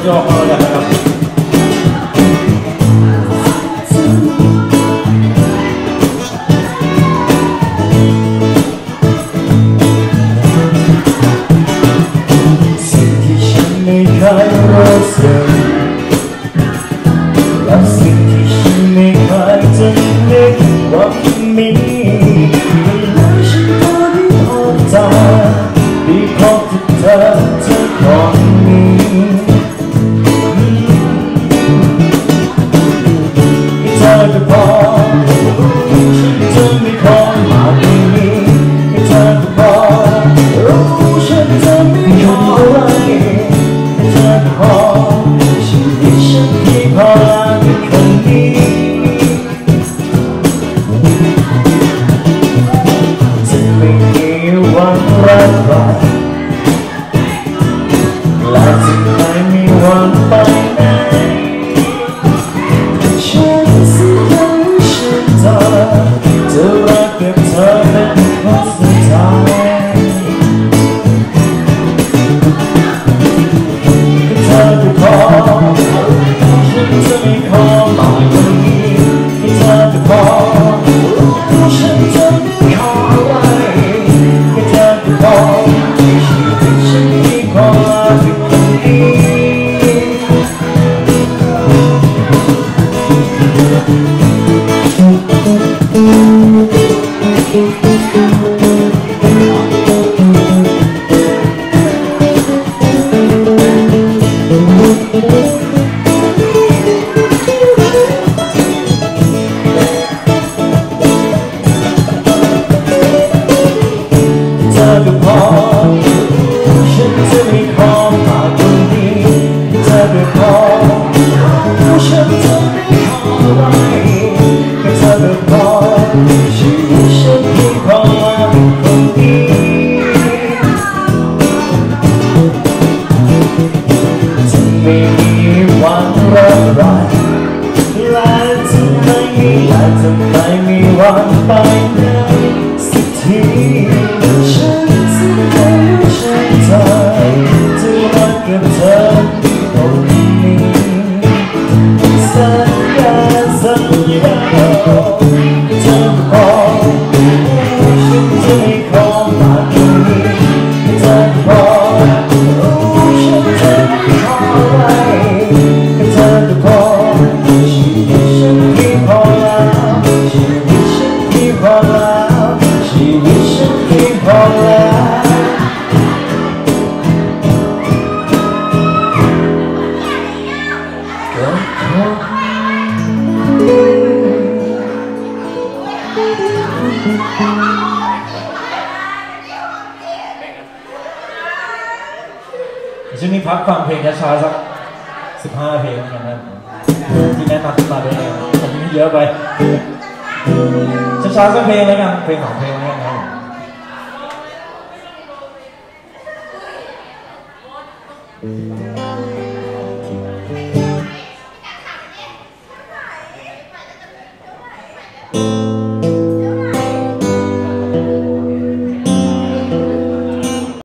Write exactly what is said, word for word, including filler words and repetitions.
จอกมาแล้วนะครับสิ่งที่ฉันไม่เคยรู้สึกและสิ่งที่ฉันไม่เคยจะนึกว่ามีแล้วฉันก็ได้พบเธอได้พบเธอเธอคนนี้ให้เธอก็พอฉันจะไม่ขอมากกว่านี้ให้เธอก็พอรู้ฉันจะไม่ขออะไรให้เธอก็พอชีวิตฉันที่พอเป็นคนนี้จะไม่มีวันรักใครและจะไม่มีวันไปไหนฉันสัญญาฉันเธอจะรักกับเธอเป็นคนสุดท้ายเธอก็พอฉันจะไม่ขอมากกว่านี้ให้เธอก็พอฉันจะไม่ขออะไรให้เธอก็พอชีวิตฉันที่ขอเป็นคนนี้เธอก็พอฉันจะไม่ขอมากกว่านี้เธอก็พอฉันจะไม่ขออะไรให้เธอก็พอชีวิตฉันที่ขอเป็นคนดีจะไม่มีวันรักใครและจะไม่มีและจะไม่มีวันไปไหนสักทีฉันสัญญาฉันเธอจะรักกับเธอตรงนี้สัญญาสัญญาเธอพอฉันจะไม่ขอมากกว่านี้เธอพอฉันจะไม่ขออะไรเธอพอชีวิตฉันที่พอแล้วชีวิตฉันที่พอแล้วชีวิตฉันที่พอแล้วช่วงนี้พักฟังเพลงช้าๆสักสิบห้าเพลงกันนะที่แนะนำขึ้นมาด้วยนะตอนนี้เยอะไปช้าๆสักเพลงแล้วกันเพลงของเพลงแล้วกันนะ